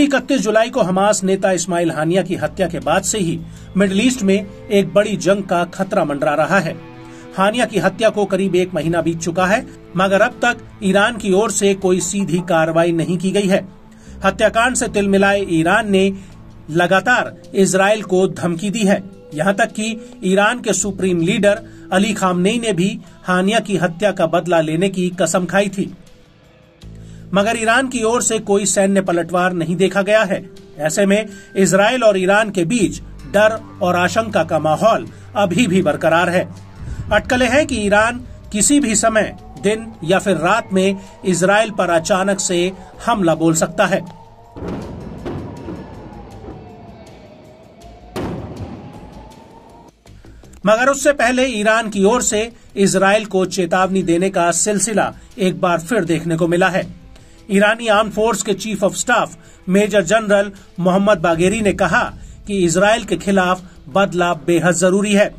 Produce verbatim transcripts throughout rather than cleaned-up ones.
इकतीस जुलाई को हमास नेता इस्माइल हानिया की हत्या के बाद से ही मिडिल ईस्ट में एक बड़ी जंग का खतरा मंडरा रहा है। हानिया की हत्या को करीब एक महीना बीत चुका है, मगर अब तक ईरान की ओर से कोई सीधी कार्रवाई नहीं की गई है। हत्याकांड से तिलमिलाए ईरान ने लगातार इजराइल को धमकी दी है। यहाँ तक कि ईरान के सुप्रीम लीडर अली खामनेई ने भी हानिया की हत्या का बदला लेने की कसम खाई थी, मगर ईरान की ओर से कोई सैन्य पलटवार नहीं देखा गया है। ऐसे में इजराइल और ईरान के बीच डर और आशंका का माहौल अभी भी बरकरार है। अटकलें हैं कि ईरान किसी भी समय, दिन या फिर रात में इजराइल पर अचानक से हमला बोल सकता है। मगर उससे पहले ईरान की ओर से इजराइल को चेतावनी देने का सिलसिला एक बार फिर देखने को मिला है। ईरानी आर्म फोर्स के chief of staff major general Mohammad Bagheri ने कहा कि इजराइल के खिलाफ बदला बेहद जरूरी है।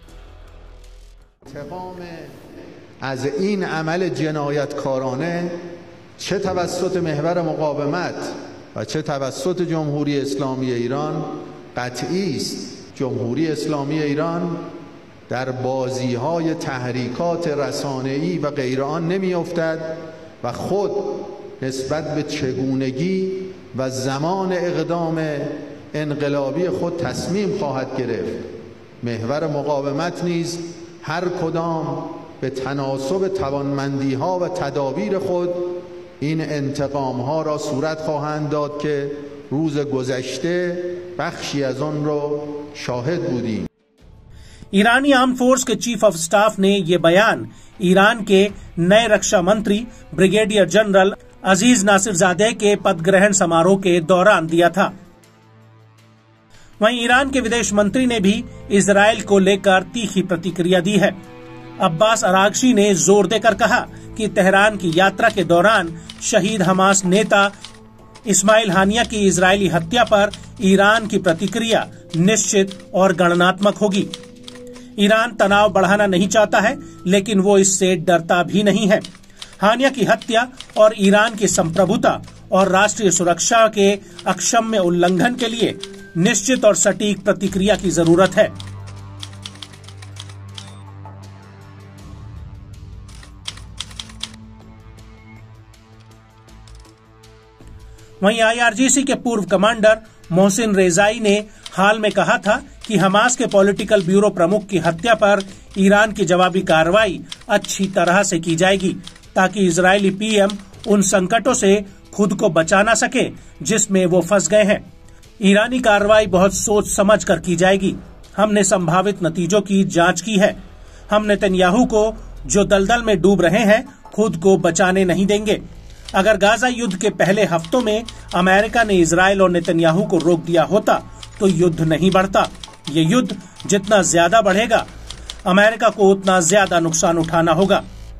از این عمل جنایتکارانه چه توسط محور مقاومت و چه توسط جمهوری اسلامی ایران قطعی است جمهوری اسلامی ایران در بازی‌های تحریکات رسانه‌ای و غیر آن نمی‌افتد و خود نسبت به چگونگی و زمان اقدام انقلابی خود تصمیم خواهد گرفت. محور مقاومت نیز هر کدام به تناسب توانمندی ها و تدابیر خود این انتقام ها را صورت خواهند داد که روز گذشته بخشی از آن رو شاهد بودیم. ईरानी आर्म फोर्स के चीफ ऑफ स्टाफ ने ये बयान ईरान के नए रक्षा मंत्री ब्रिगेडियर जनरल अजीज नासिरजादे के पद ग्रहण समारोह के दौरान दिया था। वहीं ईरान के विदेश मंत्री ने भी इजराइल को लेकर तीखी प्रतिक्रिया दी है। अब्बास अरागची ने जोर देकर कहा कि तेहरान की यात्रा के दौरान शहीद हमास नेता इस्माइल हानिया की इजरायली हत्या पर ईरान की प्रतिक्रिया निश्चित और गणनात्मक होगी। ईरान तनाव बढ़ाना नहीं चाहता है, लेकिन वो इससे डरता भी नहीं है। हानिया की हत्या और ईरान की संप्रभुता और राष्ट्रीय सुरक्षा के अक्षम्य उल्लंघन के लिए निश्चित और सटीक प्रतिक्रिया की जरूरत है। वहीं आईआरजीसी के पूर्व कमांडर मोहसिन रेजाई ने हाल में कहा था कि हमास के पॉलिटिकल ब्यूरो प्रमुख की हत्या पर ईरान की जवाबी कार्रवाई अच्छी तरह से की जाएगी, ताकि इजरायली पीएम उन संकटों से खुद को बचा ना सके जिसमें वो फंस गए हैं। ईरानी कार्रवाई बहुत सोच समझ कर की जाएगी। हमने संभावित नतीजों की जांच की है। हम नेतन्याहू को, जो दलदल में डूब रहे हैं, खुद को बचाने नहीं देंगे। अगर गाजा युद्ध के पहले हफ्तों में अमेरिका ने इजराइल और नेतन्याहू को रोक दिया होता तो युद्ध नहीं बढ़ता। ये युद्ध जितना ज्यादा बढ़ेगा, अमेरिका को उतना ज्यादा नुकसान उठाना होगा।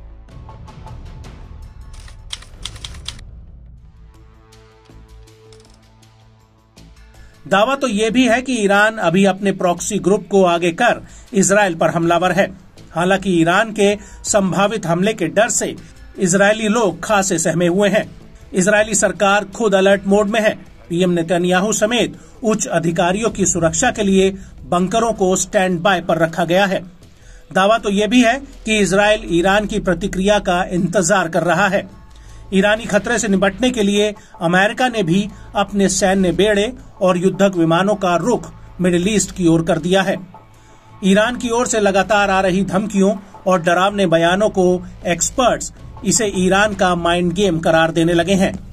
दावा तो ये भी है कि ईरान अभी अपने प्रॉक्सी ग्रुप को आगे कर इजराइल पर हमलावर है। हालांकि ईरान के संभावित हमले के डर से इजरायली लोग खासे सहमे हुए हैं। इजरायली सरकार खुद अलर्ट मोड में है। पीएम नेतन्याहू समेत उच्च अधिकारियों की सुरक्षा के लिए बंकरों को स्टैंड बाय पर रखा गया है। दावा तो ये भी है कि इजराइल ईरान की प्रतिक्रिया का इंतजार कर रहा है। ईरानी खतरे से निपटने के लिए अमेरिका ने भी अपने सैन्य बेड़े और युद्धक विमानों का रुख मिडिल ईस्ट की ओर कर दिया है। ईरान की ओर से लगातार आ रही धमकियों और डरावने बयानों को एक्सपर्ट्स इसे ईरान का माइंड गेम करार देने लगे हैं।